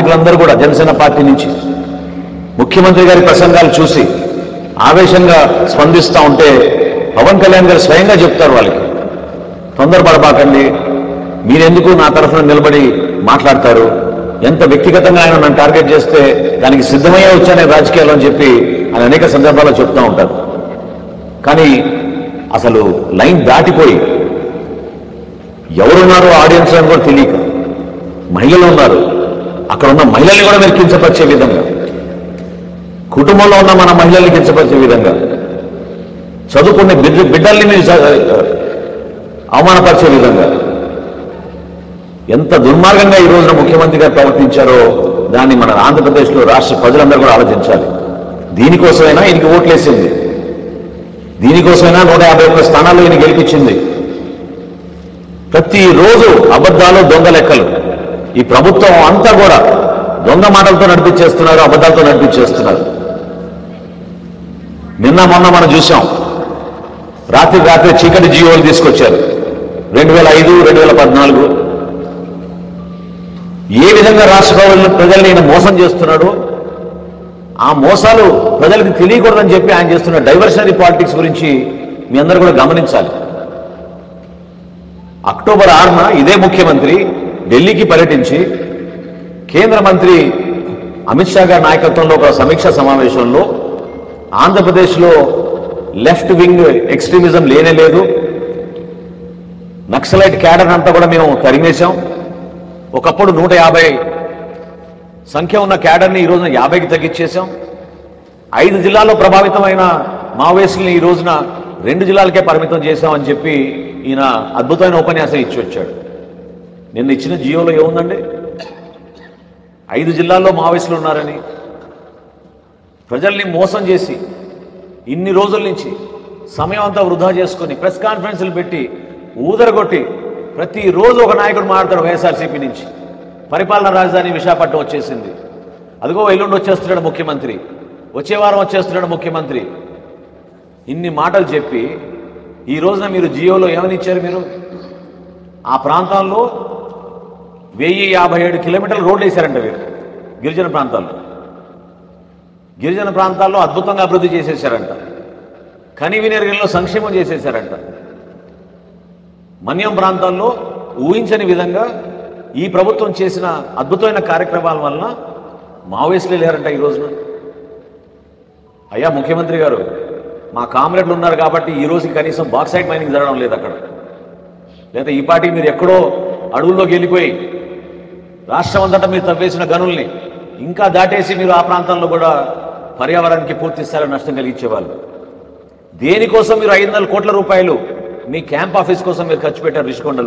నాయకులందరూ కూడా జనసేన పార్టీ నుంచి ముఖ్యమంత్రి గారి ప్రసంగాలు చూసి ఆవేశంగా స్పందిస్తూ ఉంటే పవన్ కళ్యాణ్ గారు స్వయంగా చెప్తారు వాళ్ళకి, తొందరపడబాకండి, మీరెందుకు నా తరఫున నిలబడి మాట్లాడతారు, ఎంత వ్యక్తిగతంగా ఆయన నన్ను టార్గెట్ చేస్తే దానికి సిద్ధమయ్యే వచ్చానే రాజకీయాలు అని చెప్పి ఆయన అనేక సందర్భాల్లో చెప్తూ ఉంటారు. కానీ అసలు లైన్ దాటిపోయి ఎవరున్నారో ఆడియన్స్ అని కూడా తెలియక మహిళలు ఉన్నారు, అక్కడ ఉన్న మహిళల్ని కూడా మీరు కించపరిచే విధంగా, కుటుంబంలో ఉన్న మన మహిళల్ని కించపరిచే విధంగా, చదువుకునే బిడ్డల్ని మీరు అవమానపరిచే విధంగా ఎంత దుర్మార్గంగా ఈ రోజున ముఖ్యమంత్రి గారు ప్రవర్తించారో దాన్ని మన ఆంధ్రప్రదేశ్లో రాష్ట్ర ప్రజలందరూ కూడా ఆలోచించాలి. దీనికోసమైనా ఈయనకి ఓట్లేసింది, దీనికోసమైనా 151 స్థానాల్లో ఈయన గెలిపించింది. ప్రతిరోజు అబద్ధాలు, దొంగ లెక్కలు. ఈ ప్రభుత్వం అంతా కూడా దొంగ మాటలతో నడిపించేస్తున్నారు, అబద్ధాలతో నడిపించేస్తున్నారు. నిన్న మొన్న మనం చూసాం, రాత్రి చీకటి జీవోలు తీసుకొచ్చారు. 2005, 2014 ఏ విధంగా రాష్ట్ర ప్రజల్ని ఈయన మోసం చేస్తున్నాడు, ఆ మోసాలు ప్రజలకు తెలియకూడదని చెప్పి ఆయన చేస్తున్న డైవర్షనరీ పాలిటిక్స్ గురించి మీ అందరూ కూడా గమనించాలి. అక్టోబర్ 6న ఇదే ముఖ్యమంత్రి ఢిల్లీకి పర్యటించి కేంద్ర మంత్రి అమిత్ షా గారి నాయకత్వంలో ఒక సమీక్షా సమావేశంలో ఆంధ్రప్రదేశ్లో లెఫ్ట్ వింగ్ ఎక్స్ట్రీమిజం లేనే లేదు, నక్సలైట్ క్యాడర్ అంతా కూడా మేము తరిమేశాం, ఒకప్పుడు 150 సంఖ్య ఉన్న క్యాడర్ని ఈ రోజున 50కి తగ్గించేశాం, 5 జిల్లాల్లో ప్రభావితమైన మావోయిస్టుల్ని ఈ రోజున 2 జిల్లాలకే పరిమితం చేశామని చెప్పి ఈయన అద్భుతమైన ఉపన్యాసం ఇచ్చి వచ్చాడు. నిన్న ఇచ్చిన జియోలో ఏముందండి? 5 జిల్లాల్లో మావోయిస్టులు ఉన్నారని ప్రజల్ని మోసం చేసి ఇన్ని రోజుల నుంచి సమయం అంతా వృధా చేసుకుని ప్రెస్ కాన్ఫరెన్స్లు పెట్టి ఊదరగొట్టి ప్రతిరోజు ఒక నాయకుడు మాట్లాడతాడు. వైఎస్ఆర్సీపీ నుంచి పరిపాలనా రాజధాని విశాఖపట్నం వచ్చేసింది, అదిగో ఎల్లుండి వచ్చేస్తున్నాడు ముఖ్యమంత్రి, వచ్చే వారం వచ్చేస్తున్నాడు ముఖ్యమంత్రి. ఇన్ని మాటలు చెప్పి ఈ రోజున మీరు జియోలో ఏమని ఇచ్చారు? మీరు ఆ ప్రాంతాల్లో 1057 కిలోమీటర్ల రోడ్లు వేశారంట. మీరు గిరిజన ప్రాంతాల్లో అద్భుతంగా అభివృద్ధి చేసేసారంట, కనివినెరుగల్లో సంక్షేమం చేసేసారంట. మన్యం ప్రాంతాల్లో ఊహించని విధంగా ఈ ప్రభుత్వం చేసిన అద్భుతమైన కార్యక్రమాల వలన మావోయిస్టులు లేరంట ఈ రోజున. అయ్యా ముఖ్యమంత్రి గారు, మా కామ్రేడ్లు ఉన్నారు కాబట్టి ఈ రోజుకి కనీసం బాక్సైట్ మైనింగ్ జరగడం లేదు అక్కడ, లేదా ఈ పార్టీ మీరు ఎక్కడో అడవుల్లోకి వెళ్ళిపోయి రాష్ట్రం అంతటా మీరు తవ్వేసిన గనుల్ని ఇంకా దాటేసి మీరు ఆ ప్రాంతంలో కూడా పర్యావరణానికి పూర్తి స్థాయిలో నష్టం కలిగించేవాళ్ళు. దేనికోసం మీరు 500 కోట్ల రూపాయలు మీ క్యాంప్ ఆఫీస్ కోసం మీరు ఖర్చు పెట్టారు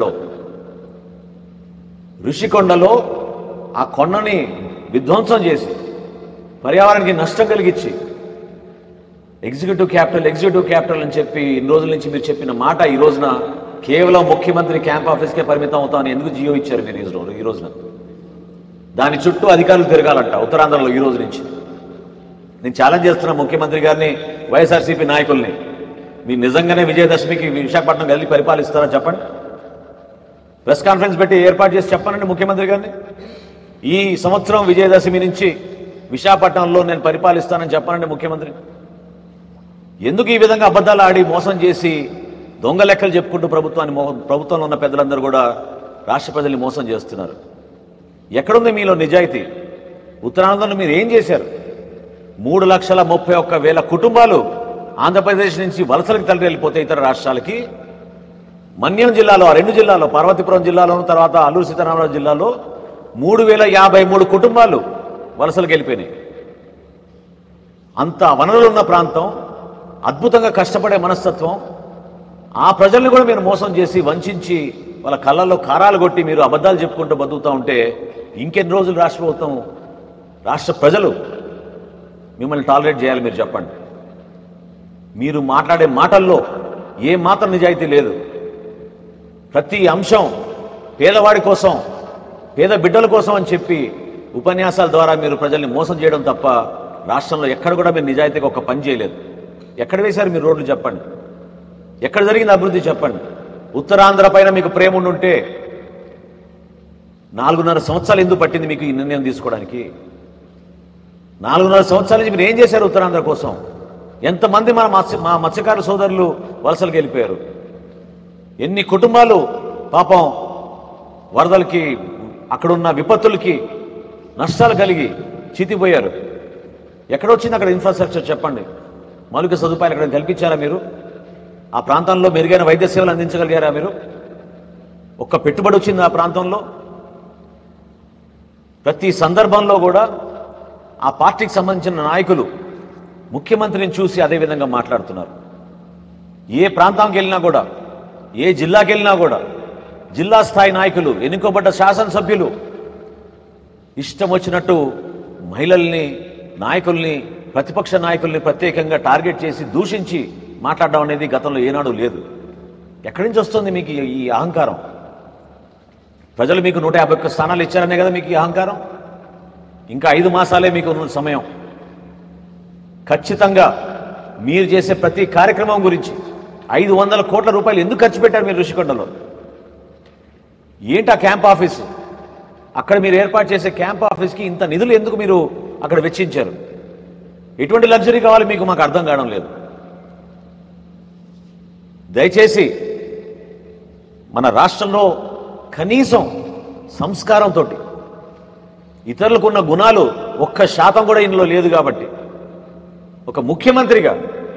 ఋషికొండలో ఆ కొండని విధ్వంసం చేసి పర్యావరణానికి నష్టం కలిగించి ఎగ్జిక్యూటివ్ క్యాపిటల్ అని చెప్పి ఇన్ని రోజుల నుంచి మీరు చెప్పిన మాట ఈ రోజున కేవలం ముఖ్యమంత్రి క్యాంప్ ఆఫీస్కే పరిమితం అవుతామని ఎందుకు జియో ఇచ్చారు మీరు ఈ రోజున? దాని చుట్టూ అధికారులు తిరగాలంట ఉత్తరాంధ్రలో ఈ రోజు నుంచి. నేను ఛాలెంజ్ చేస్తున్నా ముఖ్యమంత్రి గారిని, వైఎస్ఆర్సీపీ నాయకుల్ని, మీరు నిజంగానే విజయదశమికి విశాఖపట్నం వెళ్ళి పరిపాలిస్తారా చెప్పండి. ప్రెస్ కాన్ఫరెన్స్ పెట్టి ఏర్పాటు చేసి చెప్పానండి ముఖ్యమంత్రి గారిని, ఈ సంవత్సరం విజయదశమి నుంచి విశాఖపట్నంలో నేను పరిపాలిస్తానని చెప్పానండి ముఖ్యమంత్రి. ఎందుకు ఈ విధంగా అబద్ధాలు ఆడి మోసం చేసి దొంగ లెక్కలు చెప్పుకుంటూ ప్రభుత్వంలో ఉన్న పెద్దలందరూ కూడా రాష్ట్ర ప్రజల్ని మోసం చేస్తున్నారు? ఎక్కడుంది మీలో నిజాయితీ? ఉత్తరాంధ్రలో మీరు ఏం చేశారు? 3,31,000 కుటుంబాలు ఆంధ్రప్రదేశ్ నుంచి వలసలకు తరలి వెళ్ళిపోతే ఇతర రాష్ట్రాలకి. మన్యం జిల్లాలో, ఆ 2 జిల్లాలో, పార్వతీపురం జిల్లాలోను తర్వాత అల్లూరు సీతారామరాజు జిల్లాలో 3,053 కుటుంబాలు వలసలకు వెళ్ళిపోయినాయి. అంత వనరులు ఉన్న ప్రాంతం, అద్భుతంగా కష్టపడే మనస్తత్వం, ఆ ప్రజల్ని కూడా మీరు మోసం చేసి వంచి వాళ్ళ కళ్ళల్లో కారాలు కొట్టి మీరు అబద్ధాలు చెప్పుకుంటూ బతుకుతూ ఉంటే ఇంకెన్ని రోజులు రాష్ట్ర ప్రభుత్వం, రాష్ట్ర ప్రజలు మిమ్మల్ని టాలరేట్ చేయాలి? మీరు చెప్పండి. మీరు మాట్లాడే మాటల్లో ఏ మాత్రం నిజాయితీ లేదు. ప్రతి అంశం పేదవాడి కోసం, పేద బిడ్డల కోసం అని చెప్పి ఉపన్యాసాల ద్వారా మీరు ప్రజల్ని మోసం చేయడం తప్ప రాష్ట్రంలో ఎక్కడ కూడా మీరు నిజాయితీగా ఒక పని చేయలేదు. ఎక్కడ వేశారు మీరు రోడ్లు చెప్పండి? ఎక్కడ జరిగింది అభివృద్ధి చెప్పండి? ఉత్తరాంధ్ర పైన మీకు ప్రేమ ఉంటే 4.5 సంవత్సరాలు ఎందుకు పట్టింది మీకు ఈ నిర్ణయం తీసుకోవడానికి? 4.5 సంవత్సరాల నుంచి మీరు ఏం చేశారు ఉత్తరాంధ్ర కోసం? ఎంతమంది మా మత్స్యకార సోదరులు వలసలకు వెళ్ళిపోయారు? ఎన్ని కుటుంబాలు పాపం వరదలకి, అక్కడున్న విపత్తులకి నష్టాలు కలిగి చితిపోయారు? ఎక్కడొచ్చింది అక్కడ ఇన్ఫ్రాస్ట్రక్చర్? చెప్పండి. మౌలిక సదుపాయాలు ఎక్కడ కల్పించారా మీరు? ఆ ప్రాంతంలో మెరుగైన వైద్య సేవలు అందించగలిగారా మీరు? ఒక్క పెట్టుబడి వచ్చింది ఆ ప్రాంతంలో? ప్రతి సందర్భంలో కూడా ఆ పార్టీకి సంబంధించిన నాయకులు ముఖ్యమంత్రిని చూసి అదే విధంగా మాట్లాడుతున్నారు. ఏ ప్రాంతానికి వెళ్ళినా కూడా, ఏ జిల్లాకి వెళ్ళినా కూడా జిల్లా స్థాయి నాయకులు, ఎన్నుకోబడ్డ శాసనసభ్యులు ఇష్టం వచ్చినట్టు మహిళల్ని, నాయకుల్ని, ప్రతిపక్ష నాయకుల్ని ప్రత్యేకంగా టార్గెట్ చేసి దూషించి మాట్లాడడం అనేది గతంలో ఏనాడు లేదు. ఎక్కడి నుంచి వస్తుంది మీకు ఈ అహంకారం? ప్రజలు మీకు 151 స్థానాలు ఇచ్చారనే కదా మీకు ఈ అహంకారం? ఇంకా 5 మాసాలే మీకు ఉన్న సమయం. ఖచ్చితంగా మీరు చేసే ప్రతి కార్యక్రమం గురించి 500 కోట్ల రూపాయలు ఎందుకు ఖర్చు పెట్టారు మీరు ఋషికొండలో? ఏంటి ఆ క్యాంప్ ఆఫీసు? అక్కడ మీరు ఏర్పాటు చేసే క్యాంప్ ఆఫీస్కి ఇంత నిధులు ఎందుకు మీరు అక్కడ వెచ్చించారు? ఎటువంటి లగ్జరీ కావాలి మీకు? మాకు అర్థం కావడం లేదు. దయచేసి మన రాష్ట్రంలో కనీసం సంస్కారంతో, ఇతరులకు ఉన్న గుణాలు 1% కూడా ఇందులో లేదు కాబట్టి ఒక ముఖ్యమంత్రిగా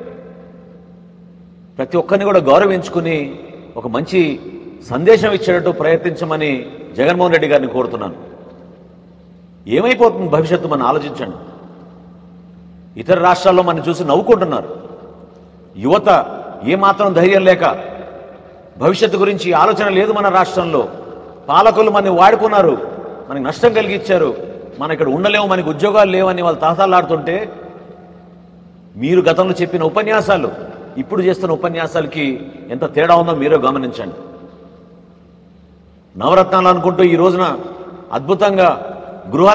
ప్రతి ఒక్కరిని కూడా గౌరవించుకుని ఒక మంచి సందేశం ఇచ్చేటట్టు ప్రయత్నించమని జగన్మోహన్ రెడ్డి గారిని కోరుతున్నాను. ఏమైపోతుంది భవిష్యత్తు మనం ఆలోచించండి. ఇతర రాష్ట్రాల్లో మనం చూసి నవ్వుకుంటున్నారు. యువత ఏమాత్రం ధైర్యం లేక, భవిష్యత్తు గురించి ఆలోచన లేదు మన రాష్ట్రంలో. పాలకులు మనని వాడుకున్నారు, మనకి నష్టం కలిగించారు, మనం ఇక్కడ ఉండలేము, మనకి ఉద్యోగాలు లేవని వాళ్ళు తాతాలాడుతుంటే మీరు గతంలో చెప్పిన ఉపన్యాసాలు ఇప్పుడు చేస్తున్న ఉపన్యాసాలకి ఎంత తేడా ఉందో మీరే గమనించండి. నవరత్నాలు అనుకుంటూ ఈ రోజున అద్భుతంగా గృహ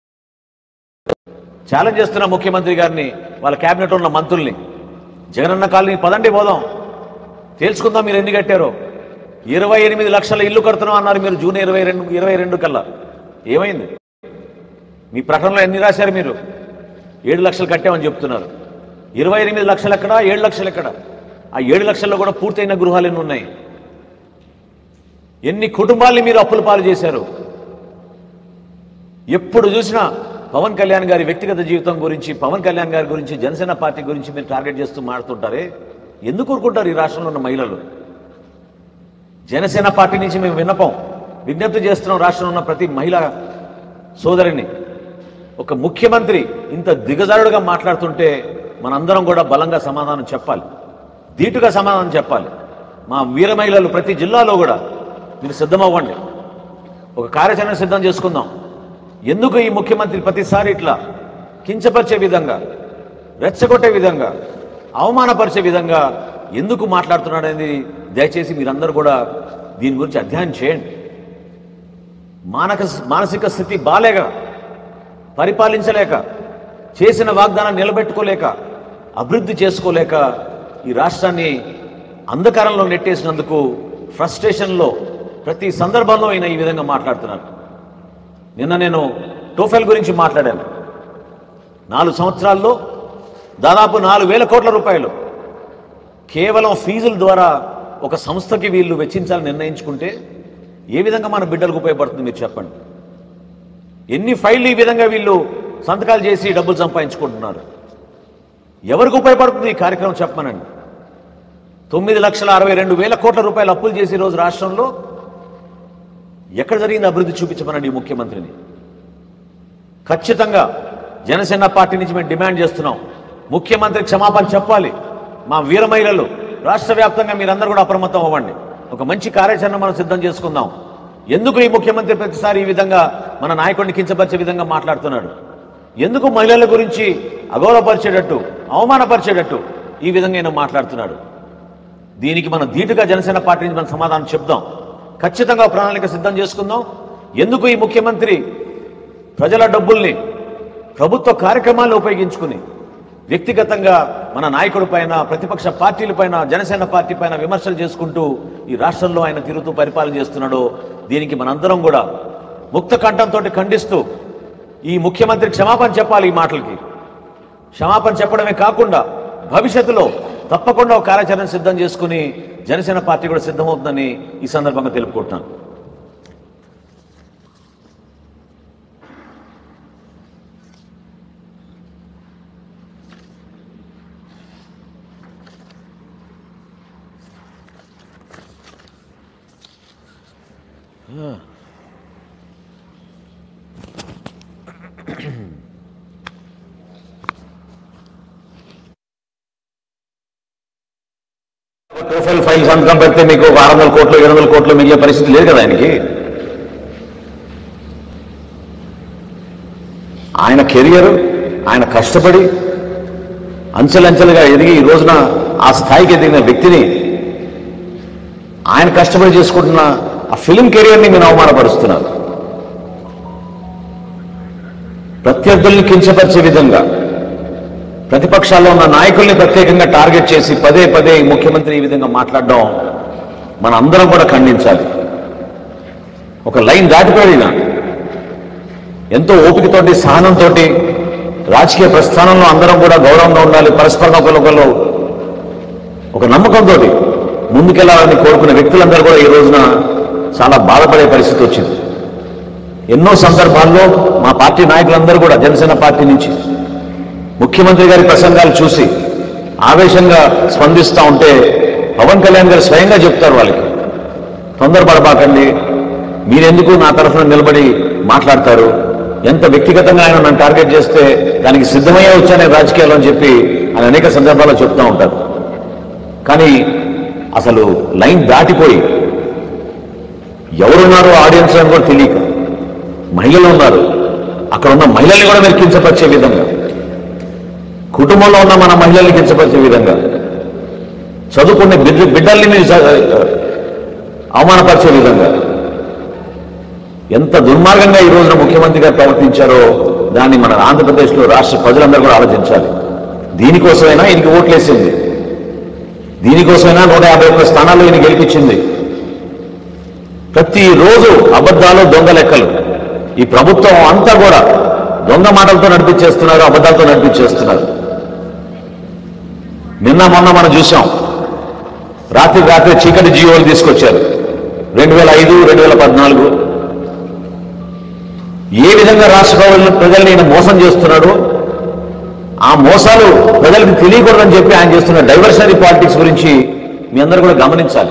ఛాలెంజ్ చేస్తున్న ముఖ్యమంత్రి గారిని, వాళ్ళ క్యాబినెట్ ఉన్న మంత్రుల్ని, జగనన్న కాలనీ పదండి పోదాం, తేల్చుకుందాం మీరు ఎన్ని కట్టారో. 28 లక్షల ఇల్లు కడుతున్నాం అన్నారు మీరు జూన్ 22 కల్లా. ఏమైంది? మీ ప్రకటనలో ఎన్ని రాశారు మీరు? 7 లక్షలు కట్టామని చెప్తున్నారు. 28 లక్షలు ఎక్కడ? 7 లక్షలు ఎక్కడ? ఆ 7 లక్షల్లో కూడా పూర్తయిన గృహాలు ఎన్ని ఉన్నాయి? ఎన్ని కుటుంబాలని మీరు అప్పుల పాలు చేశారు? ఎప్పుడు చూసినా పవన్ కళ్యాణ్ గారి వ్యక్తిగత జీవితం గురించి, పవన్ కళ్యాణ్ గారి గురించి, జనసేన పార్టీ గురించి మీరు టార్గెట్ చేస్తూ మాడుతుంటారే. ఎందుకు ఊరుకుంటారు ఈ రాష్ట్రంలో ఉన్న మహిళలు? జనసేన పార్టీ నుంచి మేము విజ్ఞప్తి చేస్తున్నాం రాష్ట్రంలో ఉన్న ప్రతి మహిళా సోదరిని. ఒక ముఖ్యమంత్రి ఇంత దిగజారుడుగా మాట్లాడుతుంటే మనందరం కూడా బలంగా సమాధానం చెప్పాలి, ధీటుగా సమాధానం చెప్పాలి. మా వీర మహిళలు ప్రతి జిల్లాలో కూడా మీరు సిద్ధమవ్వండి, ఒక కార్యాచరణ సిద్ధం చేసుకుందాం. ఎందుకు ఈ ముఖ్యమంత్రి ప్రతిసారి ఇట్లా కించపరిచే విధంగా, రెచ్చగొట్టే విధంగా, అవమానపరిచే విధంగా ఎందుకు మాట్లాడుతున్నాడనేది దయచేసి మీరందరూ కూడా దీని గురించి అధ్యయనం చేయండి. మానసిక స్థితి బాలేక, పరిపాలించలేక, చేసిన వాగ్దానాన్ని నిలబెట్టుకోలేక, అభివృద్ధి చేసుకోలేక ఈ రాష్ట్రాన్ని అంధకారంలో నెట్టేసినందుకు ఫ్రస్ట్రేషన్లో ప్రతి సందర్భంలో ఆయన ఈ విధంగా మాట్లాడుతున్నారు. నిన్న నేను టోఫెల్ గురించి మాట్లాడాను. 4 సంవత్సరాల్లో దాదాపు 4,000 కోట్ల రూపాయలు కేవలం ఫీజుల ద్వారా ఒక సంస్థకి వీళ్ళు వెచ్చించాలని నిర్ణయించుకుంటే ఏ విధంగా మన బిడ్డలకు ఉపయోగపడుతుంది మీరు చెప్పండి. ఎన్ని ఫైళ్ళు ఈ విధంగా వీళ్ళు సంతకాలు చేసి డబ్బులు సంపాదించుకుంటున్నారు? ఎవరికి ఉపయోగపడుతుంది ఈ కార్యక్రమం చెప్పమనండి. 9,62,000 కోట్ల రూపాయలు అప్పులు చేసి ఈరోజు రాష్ట్రంలో ఎక్కడ జరిగింది అభివృద్ధి చూపించమనండి ఈ ముఖ్యమంత్రిని. ఖచ్చితంగా జనసేన పార్టీ నుంచి మేము డిమాండ్ చేస్తున్నాం, ముఖ్యమంత్రి క్షమాపణ చెప్పాలి. మా వీర మహిళలు రాష్ట్ర వ్యాప్తంగా మీరందరూ కూడా అప్రమత్తం అవ్వండి. ఒక మంచి కార్యాచరణ మనం సిద్ధం చేసుకుందాం. ఎందుకు ఈ ముఖ్యమంత్రి ప్రతిసారి ఈ విధంగా మన నాయకుడిని కించపరిచే విధంగా మాట్లాడుతున్నాడు? ఎందుకు మహిళల గురించి అగౌరవపరిచేటట్టు, అవమానపరిచేటట్టు ఈ విధంగా ఆయన మాట్లాడుతున్నాడు? దీనికి మనం ధీటుగా జనసేన పార్టీ నుంచి మనం సమాధానం చెప్దాం. ఖచ్చితంగా ప్రణాళిక సిద్ధం చేసుకుందాం. ఎందుకు ఈ ముఖ్యమంత్రి ప్రజల డబ్బుల్ని ప్రభుత్వ కార్యక్రమాలను ఉపయోగించుకుని వ్యక్తిగతంగా మన నాయకుడి పైన, ప్రతిపక్ష పార్టీలపైన, జనసేన పార్టీ పైన విమర్శలు చేసుకుంటూ ఈ రాష్ట్రంలో ఆయన తిరుగుతూ పరిపాలన చేస్తున్నాడో దీనికి మనందరం కూడా ముక్త కంఠంతో ఖండిస్తూ ఈ ముఖ్యమంత్రి క్షమాపణ చెప్పాలి. ఈ మాటలకి క్షమాపణ చెప్పడమే కాకుండా భవిష్యత్తులో తప్పకుండా ఒక కార్యాచరణ సిద్ధం చేసుకుని జనసేన పార్టీ కూడా సిద్ధమవుతుందని ఈ సందర్భంగా తెలుపుకుంటున్నాను. ప్రొఫైల్ ఫైల్ సంతకం పెడితే మీకు 600 కోట్లు 700 కోట్లు మిగిలే పరిస్థితి లేదు కదా ఆయనకి. ఆయన కెరియర్, ఆయన కష్టపడి అంచెలంచెలుగా ఎదిగి ఈ రోజున ఆ స్థాయికి ఎదిగిన వ్యక్తిని, ఆయన కష్టపడి చేసుకుంటున్న ఆ ఫిలిం కెరియర్ని మీరు అవమానపరుస్తున్నారు. ప్రత్యర్థుల్ని కించపరిచే విధంగా ప్రతిపక్షాల్లో ఉన్న నాయకుల్ని ప్రత్యేకంగా టార్గెట్ చేసి పదే పదే ముఖ్యమంత్రి ఈ విధంగా మాట్లాడడం మన అందరం కూడా ఖండించాలి. ఒక లైన్ దాటిపోయినా ఎంతో ఓపికతోటి సహనంతో రాజకీయ ప్రస్థానంలో అందరం కూడా గౌరవంగా ఉండాలి, పరస్పరం ఒకరికొకరు ఒక నమ్మకంతో ముందుకెళ్లాలని కోరుకునే వ్యక్తులందరూ కూడా ఈ రోజున చాలా బాధపడే పరిస్థితి వచ్చింది. ఎన్నో సందర్భాల్లో మా పార్టీ నాయకులందరూ కూడా జనసేన పార్టీ నుంచి ముఖ్యమంత్రి గారి ప్రసంగాలు చూసి ఆవేశంగా స్పందిస్తూ ఉంటే పవన్ కళ్యాణ్ గారు స్వయంగా చెప్తారు వాళ్ళకి, తొందరపడబాకండి, మీరెందుకు నా తరఫున నిలబడి మాట్లాడతారు, ఎంత వ్యక్తిగతంగా ఆయన నన్ను టార్గెట్ చేస్తే దానికి సిద్ధమయ్యే వచ్చానే రాజకీయాలు అని చెప్పి ఆయన అనేక సందర్భాల్లో చెప్తూ ఉంటారు. కానీ అసలు లైన్ దాటిపోయి ఎవరున్నారో ఆడియన్స్ అని కూడా తెలియక మహిళలు ఉన్నారు, అక్కడ ఉన్న మహిళల్ని కూడా మీరు కించపరిచే విధంగా, కుటుంబంలో ఉన్న మన మహిళల్ని కించపరిచే విధంగా, చదువుకునే బిడ్డల్ని మీరు అవమానపరిచే విధంగా ఎంత దుర్మార్గంగా ఈ రోజున ముఖ్యమంత్రి గారు ప్రవర్తించారో దాన్ని మన ఆంధ్రప్రదేశ్లో రాష్ట్ర ప్రజలందరూ కూడా ఆలోచించాలి. దీనికోసమైనా ఈయనకి ఓట్లేసింది, దీనికోసమైనా 151 స్థానాల్లో ఈయన గెలిపించింది. ప్రతిరోజు అబద్ధాలు, దొంగ లెక్కలు. ఈ ప్రభుత్వం అంతా కూడా దొంగ మాటలతో నడిపించేస్తున్నారు, అబద్ధాలతో నడిపించేస్తున్నారు. నిన్న మొన్న మనం చూసాం, రాత్రి చీకటి జీవోలు తీసుకొచ్చారు. 2005, 2014 ఏ విధంగా రాష్ట్ర ప్రజల్ని ఈయన మోసం చేస్తున్నాడు, ఆ మోసాలు ప్రజలకు తెలియకూడదని చెప్పి ఆయన చేస్తున్న డైవర్షనరీ పాలిటిక్స్ గురించి మీ అందరూ కూడా గమనించాలి.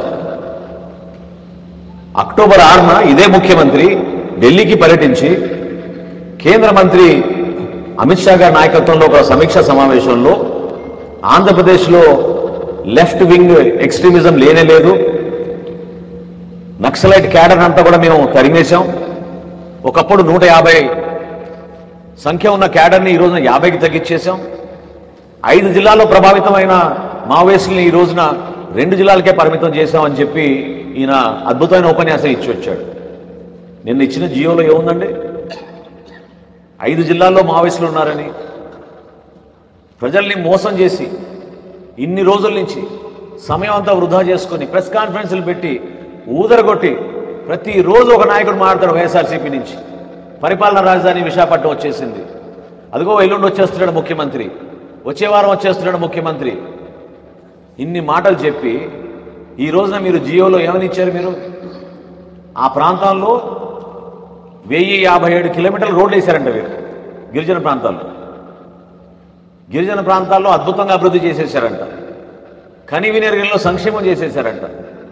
అక్టోబర్ 6న ఇదే ముఖ్యమంత్రి ఢిల్లీకి పర్యటించి కేంద్ర మంత్రి అమిత్ షా గారి నాయకత్వంలో ఒక సమీక్షా సమావేశంలో ఆంధ్రప్రదేశ్లో లెఫ్ట్ వింగ్ ఎక్స్ట్రీమిజం లేనే లేదు, నక్సలైట్ క్యాడర్ అంతా కూడా మేము తరిమేశాం, ఒకప్పుడు 150 సంఖ్య ఉన్న క్యాడర్ని ఈ రోజున 50కి తగ్గించేశాం, 5 జిల్లాల్లో ప్రభావితమైన మావోయిస్టుల్ని ఈ రోజున 2 జిల్లాలకే పరిమితం చేశామని చెప్పి ఈయన అద్భుతమైన ఉపన్యాసం ఇచ్చి వచ్చాడు. నిన్న ఇచ్చిన జియోలో ఏముందండి? 5 జిల్లాల్లో మావోయిస్టులు ఉన్నారని ప్రజల్ని మోసం చేసి ఇన్ని రోజుల నుంచి సమయం అంతా వృధా చేసుకుని ప్రెస్ కాన్ఫరెన్స్లు పెట్టి ఊదరగొట్టి ప్రతిరోజు ఒక నాయకుడు మాట్లాడతాడు. వైఎస్ఆర్సీపీ నుంచి పరిపాలనా రాజధాని విశాఖపట్నం వచ్చేసింది, అదిగో ఎల్లుండి వచ్చేస్తున్నాడు ముఖ్యమంత్రి, వచ్చే వారం వచ్చేస్తున్నాడు ముఖ్యమంత్రి. ఇన్ని మాటలు చెప్పి ఈ రోజున మీరు జియోలో ఏమని ఇచ్చారు? మీరు ఆ ప్రాంతాల్లో 1057 కిలోమీటర్ల రోడ్లు వేశారంట. మీరు గిరిజన ప్రాంతాల్లో అద్భుతంగా అభివృద్ధి చేసేసారంట, కనివినెరుగల్లో సంక్షేమం చేసేసారంట.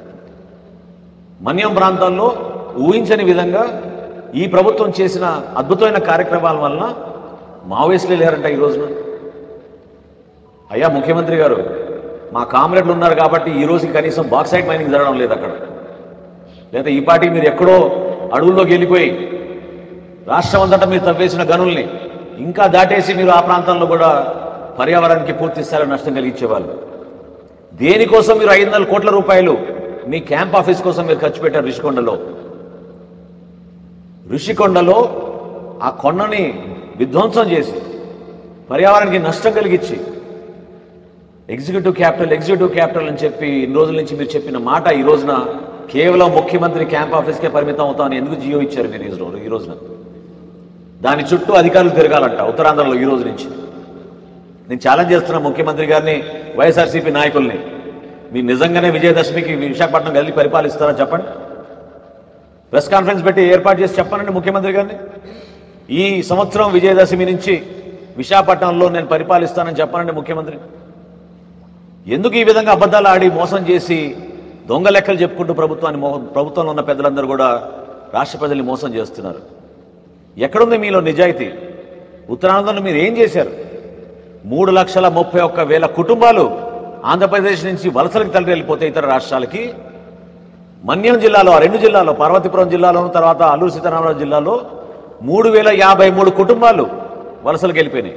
మన్యం ప్రాంతాల్లో ఊహించని విధంగా ఈ ప్రభుత్వం చేసిన అద్భుతమైన కార్యక్రమాల వలన మావోయిస్టులు లేరంట ఈ రోజున. అయ్యా ముఖ్యమంత్రి గారు, మా కామ్రేడ్లు ఉన్నారు కాబట్టి ఈ రోజుకి కనీసం బాక్సైట్ మైనింగ్ జరగడం లేదు అక్కడ. లేదా ఈ పార్టీకి మీరు ఎక్కడో అడవుల్లోకి వెళ్ళిపోయి రాష్ట్రం అంతటా మీరు తవ్వేసిన గనుల్ని ఇంకా దాటేసి మీరు ఆ ప్రాంతంలో కూడా పర్యావరణానికి పూర్తి స్థాయిలో నష్టం కలిగించేవాళ్ళు. దేనికోసం మీరు 500 కోట్ల రూపాయలు మీ క్యాంప్ ఆఫీస్ కోసం మీరు ఖర్చు పెట్టారు ఋషికొండలో ఆ కొండని విధ్వంసం చేసి పర్యావరణానికి నష్టం కలిగించి ఎగ్జిక్యూటివ్ క్యాపిటల్ అని చెప్పి ఇన్ని రోజుల నుంచి మీరు చెప్పిన మాట ఈ రోజున కేవలం ముఖ్యమంత్రి క్యాంప్ ఆఫీస్కే పరిమితం అవుతామని ఎందుకు జియో ఇచ్చారు మీరు ఈ రోజున? దాని చుట్టూ అధికారులు తిరగాలంట ఉత్తరాంధ్రలో ఈ రోజు నుంచి. నేను ఛాలెంజ్ చేస్తున్నా ముఖ్యమంత్రి గారిని, వైఎస్ఆర్సీపీ నాయకుల్ని, మీరు నిజంగానే విజయదశమికి విశాఖపట్నం వెళ్ళి పరిపాలిస్తారా చెప్పండి. ప్రెస్ కాన్ఫరెన్స్ పెట్టి ఏర్పాటు చేసి చెప్పానండి ముఖ్యమంత్రి గారిని. ఈ సంవత్సరం విజయదశమి నుంచి విశాఖపట్నంలో నేను పరిపాలిస్తానని చెప్పానండి ముఖ్యమంత్రి. ఎందుకు ఈ విధంగా అబద్ధాలు ఆడి మోసం చేసి దొంగ లెక్కలు చెప్పుకుంటూ ప్రభుత్వంలో ఉన్న పెద్దలందరూ కూడా రాష్ట్ర ప్రజల్ని మోసం చేస్తున్నారు? ఎక్కడుంది మీలో నిజాయితీ? ఉత్తరాంధ్రలో మీరు ఏం చేశారు? 3,31,000 కుటుంబాలు ఆంధ్రప్రదేశ్ నుంచి వలసలకు తరలి వెళ్ళిపోతే ఇతర రాష్ట్రాలకి. మన్యం జిల్లాలో, ఆ 2 జిల్లాలో, పార్వతీపురం జిల్లాలోను తర్వాత అల్లూరు సీతారామరాజు జిల్లాలో 3,053 కుటుంబాలు వలసలకు వెళ్ళిపోయినాయి.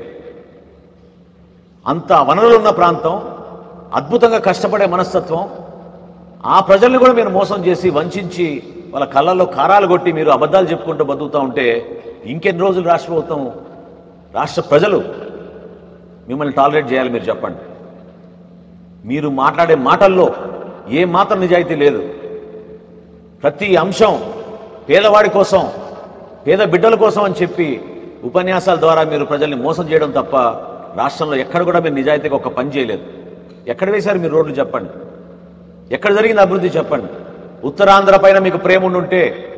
అంత వనరులు ఉన్న ప్రాంతం, అద్భుతంగా కష్టపడే మనస్తత్వం, ఆ ప్రజల్ని కూడా మీరు మోసం చేసి వంచి వాళ్ళ కళ్ళల్లో కారాలు కొట్టి మీరు అబద్ధాలు చెప్పుకుంటూ బతుకుతూ ఉంటే ఇంకెన్ని రోజులు రాష్ట్ర ప్రభుత్వం, రాష్ట్ర ప్రజలు మిమ్మల్ని టాలరేట్ చేయాలి? మీరు చెప్పండి. మీరు మాట్లాడే మాటల్లో ఏ మాత్రం నిజాయితీ లేదు. ప్రతి అంశం పేదవాడి కోసం, పేద బిడ్డల కోసం అని చెప్పి ఉపన్యాసాల ద్వారా మీరు ప్రజల్ని మోసం చేయడం తప్ప రాష్ట్రంలో ఎక్కడ కూడా మీరు నిజాయితీగా ఒక పని చేయలేదు. ఎక్కడ వేశారు మీరు రోడ్లు చెప్పండి? ఎక్కడ జరిగింది అభివృద్ధి చెప్పండి? ఉత్తరాంధ్ర పైన మీకు ప్రేమ ఉండుంటే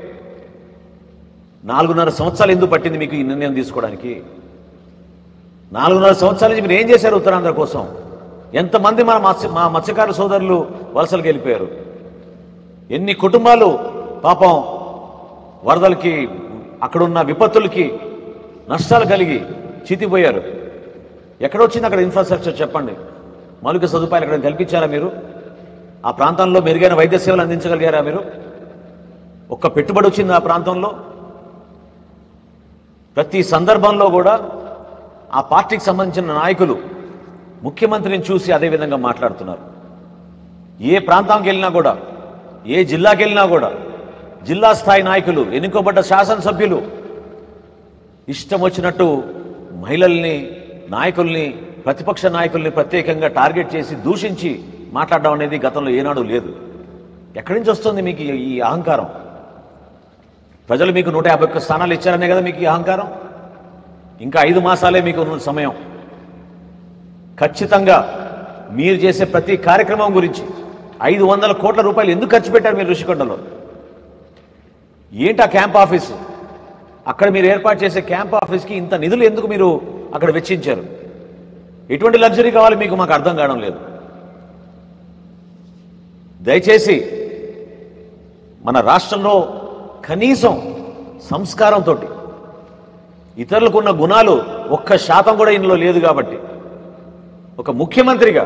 4.5 సంవత్సరాలు ఎందుకు పట్టింది మీకు ఈ నిర్ణయం తీసుకోవడానికి? 4.5 సంవత్సరాల నుంచి మీరు ఏం చేశారు ఉత్తరాంధ్ర కోసం? ఎంతమంది మా మత్స్యకార సోదరులు వలసలకు వెళ్ళిపోయారు? ఎన్ని కుటుంబాలు పాపం వరదలకి, అక్కడున్న విపత్తులకి నష్టాలు కలిగి చితిపోయారు? ఎక్కడొచ్చింది అక్కడ ఇన్ఫ్రాస్ట్రక్చర్ చెప్పండి? మౌలిక సదుపాయాలు ఎక్కడ కల్పించారా మీరు? ఆ ప్రాంతంలో మెరుగైన వైద్య సేవలు అందించగలిగారా మీరు? ఒక్క పెట్టుబడి వచ్చింది ఆ ప్రాంతంలో? ప్రతి సందర్భంలో కూడా ఆ పార్టీకి సంబంధించిన నాయకులు ముఖ్యమంత్రిని చూసి అదే విధంగా మాట్లాడుతున్నారు. ఏ ప్రాంతానికి వెళ్ళినా కూడా, ఏ జిల్లాకి వెళ్ళినా కూడా జిల్లా స్థాయి నాయకులు, ఎన్నుకోబడ్డ శాసనసభ్యులు ఇష్టం వచ్చినట్టు మహిళల్ని, నాయకుల్ని, ప్రతిపక్ష నాయకుల్ని ప్రత్యేకంగా టార్గెట్ చేసి దూషించి మాట్లాడడం అనేది గతంలో ఏనాడు లేదు. ఎక్కడి నుంచి వస్తుంది మీకు ఈ అహంకారం? ప్రజలు మీకు 151 స్థానాలు ఇచ్చారనే కదా మీకు ఈ అహంకారం? ఇంకా 5 మాసాలే మీకు ఉన్న సమయం. ఖచ్చితంగా మీరు చేసే ప్రతి కార్యక్రమం గురించి 500 కోట్ల రూపాయలు ఎందుకు ఖర్చు పెట్టారు మీరు ఋషికొండలో? ఏంటి ఆ క్యాంప్ ఆఫీసు? అక్కడ మీరు ఏర్పాటు చేసే క్యాంప్ ఆఫీస్కి ఇంత నిధులు ఎందుకు మీరు అక్కడ వెచ్చించారు? ఎటువంటి లగ్జరీ కావాలి మీకు? మాకు అర్థం కావడం లేదు. దయచేసి మన రాష్ట్రంలో కనీసం సంస్కారంతో, ఇతరులకు ఉన్న గుణాలు 1% కూడా ఇందులో లేదు కాబట్టి ఒక ముఖ్యమంత్రిగా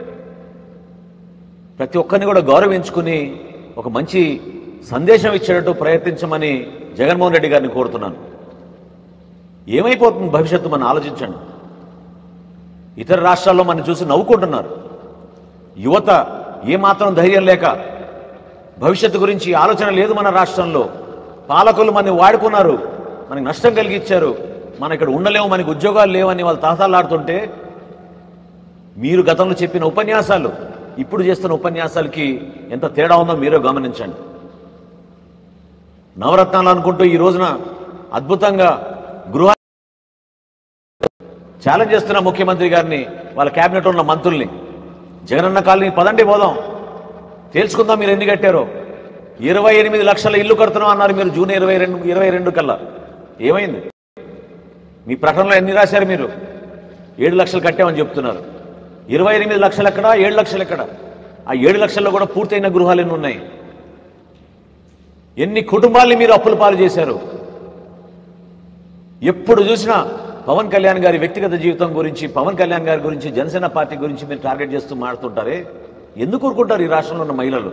ప్రతి ఒక్కరిని కూడా గౌరవించుకుని ఒక మంచి సందేశం ఇచ్చేటట్టు ప్రయత్నించమని జగన్మోహన్ రెడ్డి గారిని కోరుతున్నాను. ఏమైపోతుంది భవిష్యత్తు మనం ఆలోచించండి. ఇతర రాష్ట్రాల్లో మనం చూసి నవ్వుకుంటున్నారు. యువత ఏమాత్రం ధైర్యం లేక, భవిష్యత్తు గురించి ఆలోచన లేదు మన రాష్ట్రంలో. పాలకులు మనని వాడుకున్నారు, మనకి నష్టం కలిగించారు, మనం ఇక్కడ ఉండలేము, మనకి ఉద్యోగాలు లేవని వాళ్ళు తాతాలాడుతుంటే మీరు గతంలో చెప్పిన ఉపన్యాసాలు, ఇప్పుడు చేస్తున్న ఉపన్యాసాలకి ఎంత తేడా ఉందో మీరే గమనించండి. నవరత్నాలు అనుకుంటూ ఈ రోజున అద్భుతంగా గృహ ఛాలెంజ్ చేస్తున్న ముఖ్యమంత్రి గారిని, వాళ్ళ క్యాబినెట్ ఉన్న మంత్రుల్ని, జగనన్న కాలనీ పదండి పోదాం, తేల్చుకుందాం మీరు ఎన్ని కట్టారో. 28 లక్షల ఇల్లు కడుతున్నాం అన్నారు మీరు జూన్ 22 కల్లా. ఏమైంది? మీ ప్రకటనలో ఎన్ని రాశారు మీరు? 7 లక్షలు కట్టామని చెప్తున్నారు. 28 లక్షలు ఎక్కడా? 7 లక్షలు ఎక్కడా? ఆ 7 లక్షల్లో కూడా పూర్తయిన గృహాలు ఎన్ని ఉన్నాయి? ఎన్ని కుటుంబాలని మీరు అప్పుల పాలు చేశారు? ఎప్పుడు చూసినా పవన్ కళ్యాణ్ గారి వ్యక్తిగత జీవితం గురించి, పవన్ కళ్యాణ్ గారి గురించి, జనసేన పార్టీ గురించి మీరు టార్గెట్ చేస్తూ మాట్లాడుతుంటారే. ఎందుకు ఊరుకుంటారు ఈ రాష్ట్రంలో ఉన్న మహిళలు?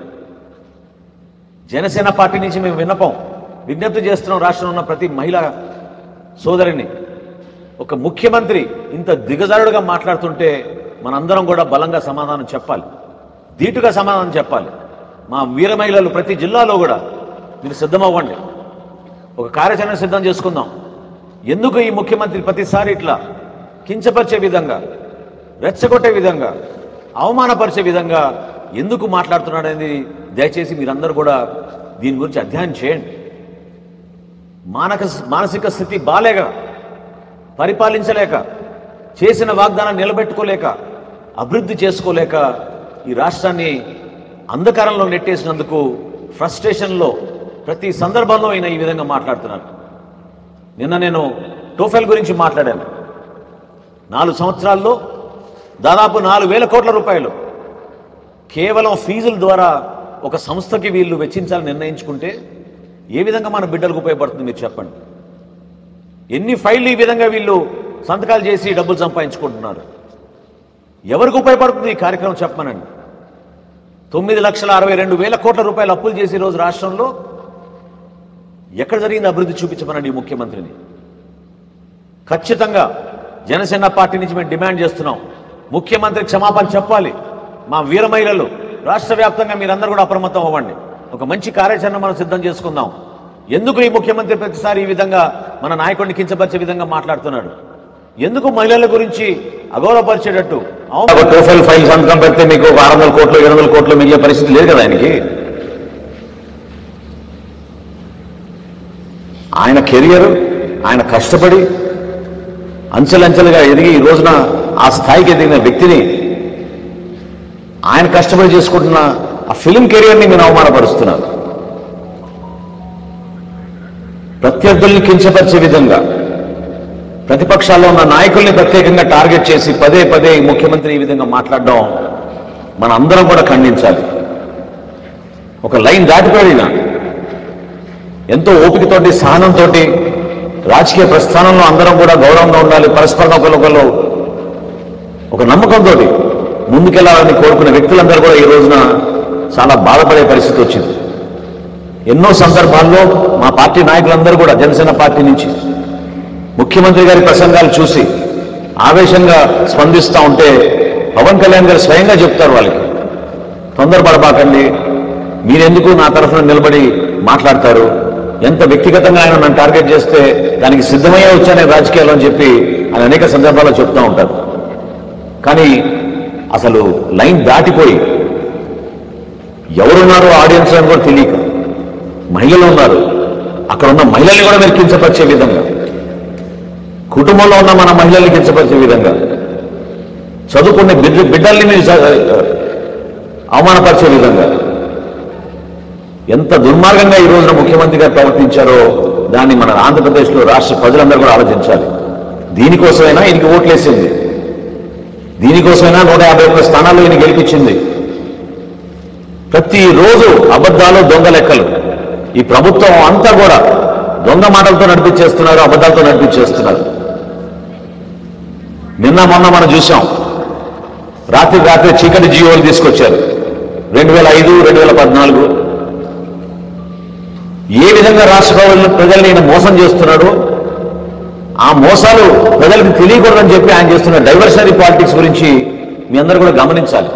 జనసేన పార్టీ నుంచి మేము విజ్ఞప్తి చేస్తున్నాం రాష్ట్రంలో ఉన్న ప్రతి మహిళా సోదరిని. ఒక ముఖ్యమంత్రి ఇంత దిగజారుడుగా మాట్లాడుతుంటే మనందరం కూడా బలంగా సమాధానం చెప్పాలి, ధీటుగా సమాధానం చెప్పాలి. మా వీర మహిళలు ప్రతి జిల్లాలో కూడా మీరు సిద్ధమవ్వండి, ఒక కార్యాచరణ సిద్ధం చేసుకుందాం. ఎందుకు ఈ ముఖ్యమంత్రి ప్రతిసారి ఇట్లా కించపరిచే విధంగా, రెచ్చగొట్టే విధంగా, అవమానపరిచే విధంగా ఎందుకు మాట్లాడుతున్నాడు అనేది దయచేసి మీరందరూ కూడా దీని గురించి అధ్యయనం చేయండి. మానసిక స్థితి బాలేక, పరిపాలించలేక, చేసిన వాగ్దానాన్ని నిలబెట్టుకోలేక, అభివృద్ధి చేసుకోలేక ఈ రాష్ట్రాన్ని అంధకారంలో నెట్టేసినందుకు ఫ్రస్ట్రేషన్లో ప్రతి సందర్భంలో ఆయన ఈ విధంగా మాట్లాడుతున్నారు. నిన్న నేను టోఫెల్ గురించి మాట్లాడాను. 4 సంవత్సరాల్లో దాదాపు 4,000 కోట్ల రూపాయలు కేవలం ఫీజుల ద్వారా ఒక సంస్థకి వీళ్ళు వెచ్చించాలని నిర్ణయించుకుంటే ఏ విధంగా మన బిడ్డలకు ఉపయోగపడుతుంది మీరు చెప్పండి. ఎన్ని ఫైళ్ళు ఈ విధంగా వీళ్ళు సంతకాలు చేసి డబ్బులు సంపాదించుకుంటున్నారు. ఎవరికి ఉపయోగపడుతుంది ఈ కార్యక్రమం చెప్పమనండి. 9,62,000 కోట్ల రూపాయలు అప్పులు చేసి ఈరోజు రాష్ట్రంలో ఎక్కడ జరిగింది అభివృద్ధి చూపించమనండి ఈ ముఖ్యమంత్రిని. ఖచ్చితంగా జనసేన పార్టీ నుంచి మేము డిమాండ్ చేస్తున్నాం, ముఖ్యమంత్రి క్షమాపణ చెప్పాలి. మా వీర మహిళలు రాష్ట్ర వ్యాప్తంగా మీరందరూ కూడా అప్రమత్తం అవ్వండి. ఒక మంచి కార్యాచరణ మనం సిద్ధం చేసుకుందాం. ఎందుకు ఈ ముఖ్యమంత్రి ప్రతిసారి ఈ విధంగా మన నాయకుడిని కించపరిచే విధంగా మాట్లాడుతున్నాడు? ఎందుకు మహిళల గురించి అగౌరవపరిచేటట్టు? టోఫెల్ ఫైల్ సంతకం పెడితే మీకు 600 కోట్లు 700 కోట్లు మిగిలే పరిస్థితి లేదు కదా ఆయనకి. ఆయన కెరియర్, ఆయన కష్టపడి అంచెలంచెలుగా ఎదిగి ఈ రోజున ఆ స్థాయికి ఎదిగిన వ్యక్తిని, ఆయన కష్టపడి చేసుకుంటున్న ఆ ఫిలిం కెరియర్ని మీరు అవమానపరుస్తున్నారు. ప్రత్యర్థుల్ని కించపరిచే విధంగా, ప్రతిపక్షాల్లో ఉన్న నాయకుల్ని ప్రత్యేకంగా టార్గెట్ చేసి పదే పదే ముఖ్యమంత్రి ఈ విధంగా మాట్లాడడం మన అందరం కూడా ఖండించాలి. ఒక లైన్ దాటిపోయిన ఎంతో ఓపికతోటి, సహనంతో రాజకీయ ప్రస్థానంలో అందరం కూడా గౌరవంగా ఉండాలి, పరస్పరం ఒకరికొకరు ఒక నమ్మకంతో ముందుకెళ్లాలని కోరుకునే వ్యక్తులందరూ కూడా ఈ రోజున చాలా బాధపడే పరిస్థితి వచ్చింది. ఎన్నో సందర్భాల్లో మా పార్టీ నాయకులందరూ కూడా జనసేన పార్టీ నుంచి ముఖ్యమంత్రి గారి ప్రసంగాలు చూసి ఆవేశంగా స్పందిస్తూ ఉంటే పవన్ కళ్యాణ్ గారు స్వయంగా చెప్తారు వాళ్ళకి, తొందరపడబాకండి, మీరెందుకు నా తరఫున నిలబడి మాట్లాడతారు, ఎంత వ్యక్తిగతంగా ఆయన నన్ను టార్గెట్ చేస్తే దానికి సిద్ధమయ్యే వచ్చానే రాజకీయాలు అని చెప్పి ఆయన అనేక సందర్భాల్లో చెప్తూ ఉంటారు. కానీ అసలు లైన్ దాటిపోయి ఎవరున్నారో ఆడియన్స్ అని కూడా తెలియక, మహిళలు ఉన్నారు, అక్కడ ఉన్న మహిళల్ని కూడా మీరు కించపరిచే విధంగా, కుటుంబంలో ఉన్న మన మహిళల్ని కించపరిచే విధంగా, చదువుకునే బిడ్డల్ని మీరు అవమానపరిచే విధంగా ఎంత దుర్మార్గంగా ఈ రోజున ముఖ్యమంత్రి గారు ప్రవర్తించారో దాన్ని మన ఆంధ్రప్రదేశ్లో రాష్ట్ర ప్రజలందరూ కూడా ఆలోచించాలి. దీనికోసమైనా ఈయనకి ఓట్లేసింది, దీనికోసమైనా 151 స్థానాల్లో ఈయన గెలిపించింది. ప్రతిరోజు అబద్ధాలు, దొంగ లెక్కలు. ఈ ప్రభుత్వం అంతా కూడా దొంగ మాటలతో నడిపించేస్తున్నారు, అబద్ధాలతో నడిపించేస్తున్నారు. నిన్న మొన్న మనం చూసాం, రాత్రి చీకటి జీవోలు తీసుకొచ్చారు. 2005, 2014 ఏ విధంగా రాష్ట్ర ప్రజల్ని ఈయన మోసం చేస్తున్నాడో, ఆ మోసాలు ప్రజలకు తెలియకూడదని చెప్పి ఆయన చేస్తున్న డైవర్షనరీ పాలిటిక్స్ గురించి మీ అందరూ కూడా గమనించాలి.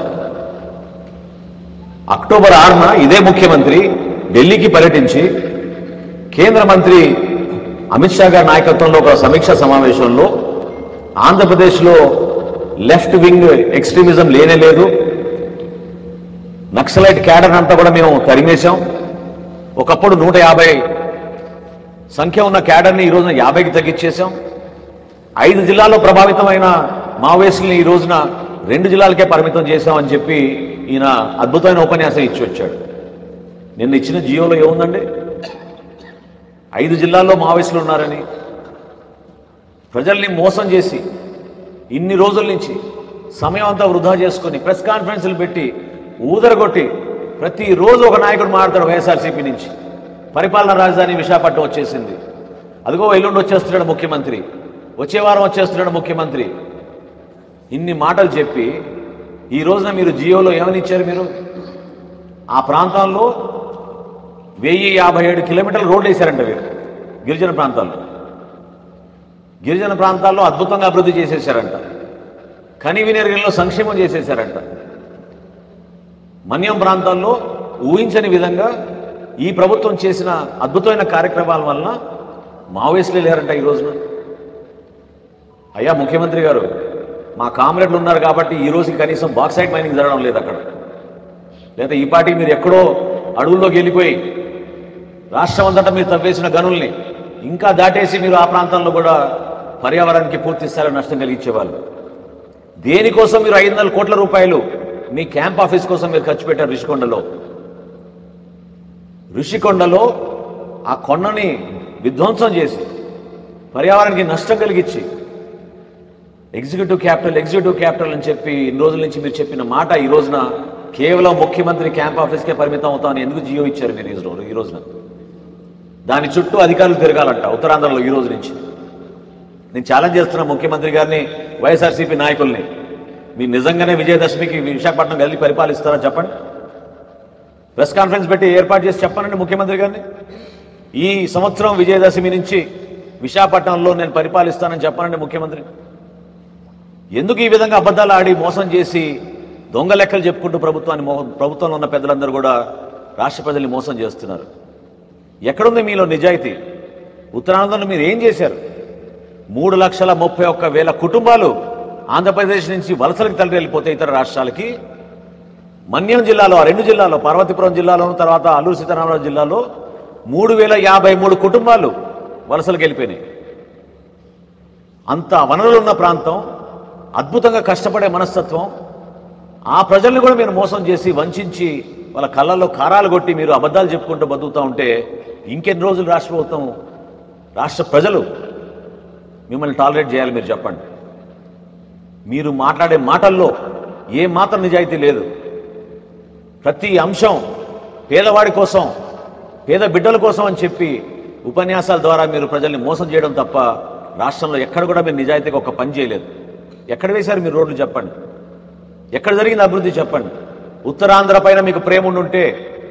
అక్టోబర్ 6న ఇదే ముఖ్యమంత్రి ఢిల్లీకి పర్యటించి కేంద్ర మంత్రి అమిత్ షా గారి నాయకత్వంలో ఒక సమీక్షా సమావేశంలో ఆంధ్రప్రదేశ్లో లెఫ్ట్ వింగ్ ఎక్స్ట్రీమిజం లేనే లేదు, నక్సలైట్ క్యాడర్ అంతా కూడా మేము తరిమేశాం, ఒకప్పుడు 150 సంఖ్య ఉన్న క్యాడర్ని ఈ రోజున 50కి తగ్గించేశాం, 5 జిల్లాల్లో ప్రభావితమైన మావోయిస్టుల్ని ఈ రోజున 2 జిల్లాలకే పరిమితం చేశామని చెప్పి ఈయన అద్భుతమైన ఉపన్యాసం ఇచ్చి వచ్చాడు. నిన్న ఇచ్చిన జియోలో ఏముందండి? 5 జిల్లాల్లో మావోయిస్టులు ఉన్నారని, ప్రజల్ని మోసం చేసి ఇన్ని రోజుల నుంచి సమయం అంతా వృధా చేసుకుని ప్రెస్ కాన్ఫరెన్స్లు పెట్టి ఊదరగొట్టి ప్రతిరోజు ఒక నాయకుడు మాట్లాడతాడు వైఎస్ఆర్సీపీ నుంచి. పరిపాలన రాజధాని విశాఖపట్నం వచ్చేసింది, అదిగో ఎల్లుండి వచ్చేస్తున్నాడు ముఖ్యమంత్రి, వచ్చే వారం వచ్చేస్తున్నాడు ముఖ్యమంత్రి. ఇన్ని మాటలు చెప్పి ఈ రోజున మీరు జియోలో ఏమని ఇచ్చారు? మీరు ఆ ప్రాంతాల్లో 1057 కిలోమీటర్ల రోడ్లు వేశారంట వీరు. గిరిజన ప్రాంతాల్లో అద్భుతంగా అభివృద్ధి చేసేశారంట, కనివినెరుగల్లో సంక్షేమం చేసేశారంట. మన్యం ప్రాంతాల్లో ఊహించని విధంగా ఈ ప్రభుత్వం చేసిన అద్భుతమైన కార్యక్రమాల వలన మావోయిస్టులు లేరంట ఈ రోజున. అయ్యా ముఖ్యమంత్రి గారు, మా కామ్రేడ్లు ఉన్నారు కాబట్టి ఈ రోజు కనీసం బాక్సైట్ మైనింగ్ జరగడం లేదు అక్కడ, లేదా ఈ పార్టీ మీరు ఎక్కడో అడవుల్లోకి వెళ్ళిపోయి రాష్ట్రం అంతటా మీరు తవ్వేసిన గనుల్ని ఇంకా దాటేసి మీరు ఆ ప్రాంతంలో కూడా పర్యావరణానికి పూర్తి స్థాయిలో నష్టం కలిగించేవాళ్ళు. దేనికోసం మీరు 500 కోట్ల రూపాయలు మీ క్యాంప్ ఆఫీస్ కోసం మీరు ఖర్చు పెట్టారు ఋషికొండలో ఆ కొండని విధ్వంసం చేసి పర్యావరణానికి నష్టం కలిగించి ఎగ్జిక్యూటివ్ క్యాపిటల్ అని చెప్పి ఇన్ని రోజుల నుంచి మీరు చెప్పిన మాట ఈ రోజున కేవలం ముఖ్యమంత్రి క్యాంప్ ఆఫీస్కే పరిమితం అవుతామని ఎందుకు జియో ఇచ్చారు మీరు ఈ రోజున? దాని చుట్టూ అధికారులు తిరగాలంట ఉత్తరాంధ్రలో ఈ రోజు నుంచి. నేను ఛాలెంజ్ చేస్తున్నా ముఖ్యమంత్రి గారిని, వైఎస్ఆర్సీపీ నాయకుల్ని, మీరు నిజంగానే విజయదశమికి విశాఖపట్నం వెళ్ళి పరిపాలిస్తారా చెప్పండి. ప్రెస్ కాన్ఫరెన్స్ పెట్టి ఏర్పాటు చేసి చెప్పానండి ముఖ్యమంత్రి గారిని. ఈ సంవత్సరం విజయదశమి నుంచి విశాఖపట్నంలో నేను పరిపాలిస్తానని చెప్పానండి ముఖ్యమంత్రి. ఎందుకు ఈ విధంగా అబద్ధాలు ఆడి మోసం చేసి దొంగ లెక్కలు చెప్పుకుంటూ ప్రభుత్వంలో ఉన్న పెద్దలందరూ కూడా రాష్ట్ర ప్రజల్ని మోసం చేస్తున్నారు? ఎక్కడుంది మీలో నిజాయితీ? ఉత్తరాంధ్రలో మీరు ఏం చేశారు? 3,31,000 కుటుంబాలు ఆంధ్రప్రదేశ్ నుంచి వలసలకు తరలి వెళ్ళిపోతే ఇతర రాష్ట్రాలకి. మన్యం జిల్లాలో, ఆ 2 జిల్లాలో, పార్వతీపురం జిల్లాలోను తర్వాత అల్లూరు సీతారామరాజు జిల్లాలో 3,053 కుటుంబాలు వలసలకు వెళ్ళిపోయినాయి. అంత వనరులు ఉన్న ప్రాంతం, అద్భుతంగా కష్టపడే మనస్తత్వం, ఆ ప్రజల్ని కూడా మీరు మోసం చేసి వంచి వాళ్ళ కళ్ళల్లో కారాలు కొట్టి మీరు అబద్ధాలు చెప్పుకుంటూ బతుకుతూ ఉంటే ఇంకెన్ని రోజులు రాష్ట్ర ప్రభుత్వం, రాష్ట్ర ప్రజలు మిమ్మల్ని టాలరేట్ చేయాలి? మీరు చెప్పండి. మీరు మాట్లాడే మాటల్లో ఏ మాత్రం నిజాయితీ లేదు. ప్రతి అంశం పేదవాడి కోసం, పేద బిడ్డల కోసం అని చెప్పి ఉపన్యాసాల ద్వారా మీరు ప్రజల్ని మోసం చేయడం తప్ప రాష్ట్రంలో ఎక్కడ కూడా మీరు నిజాయితీగా ఒక పని చేయలేదు. ఎక్కడ వేశారు మీరు రోడ్లు చెప్పండి? ఎక్కడ జరిగింది అభివృద్ధి చెప్పండి? ఉత్తరాంధ్ర పైన మీకు ప్రేమ ఉండుంటే